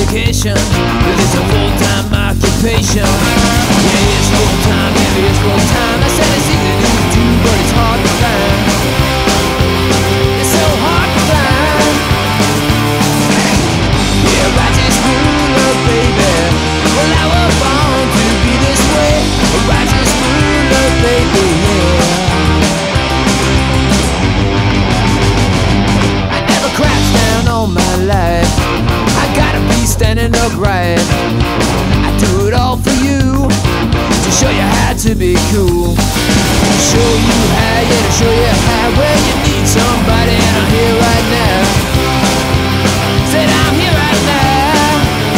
vacation, but it's a full-time occupation. Yeah, it's full-time, baby, it's full-time. I said it's easy to do, but it's hard to find. It's so hard to find. Yeah, I just grew up, baby. Well, I was born to be this way. I just grew up, baby, yeah. I never crouched down all my life. I gotta be standing upright. I do it all for you, to show you how to be cool. To show you how, yeah, to show you how. Well, you need somebody, and I'm here right now. Said I'm here right now.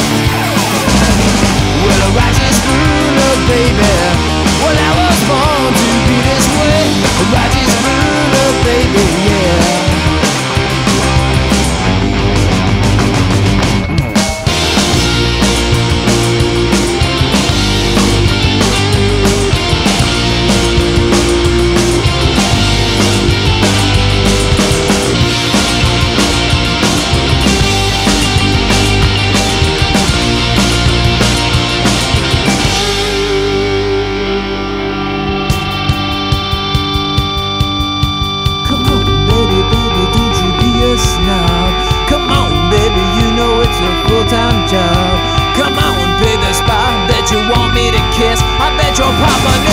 Well, I just grew up, baby. Well, I was born to be this way. I just grew up, baby, yeah. Come on, baby, you know it's a full-time job. Come on, pick the spot that you want me to kiss. I bet your papa knows.